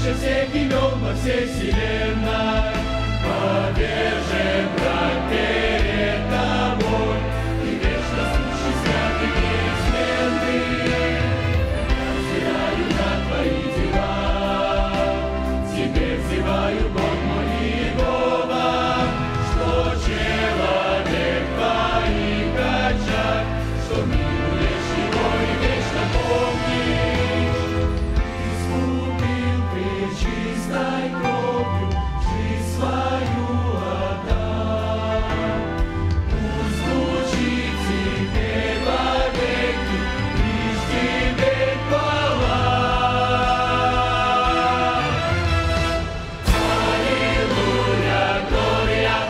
выше всех имен во всей вселенной. Повержен враг перед тобой, и вечно сущий святый неизменный. Взираю на твои дела, теперь взываю, Бог мой Иегова, что человек в твоих очах, что милуешь его и вечно помнишь. Искупил пречистой кровью, жизнь свою отдал. Пусть звучит теперь вовеки лишь тебе хвала. Аллилуйя, глория,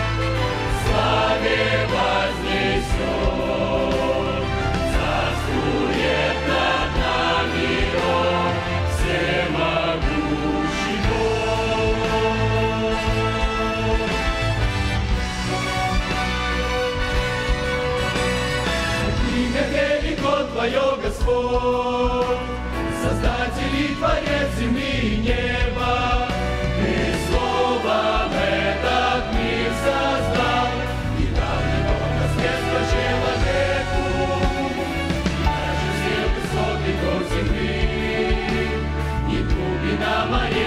славе вознесен. Царствует над нами Бог, всемогущий Бог. Имя велико Твое, Господь, Создатель и Творец земли и неба. Ты словом этот мир создал и дал его наследство человеку. И даже все высоты до земли, и глубина морей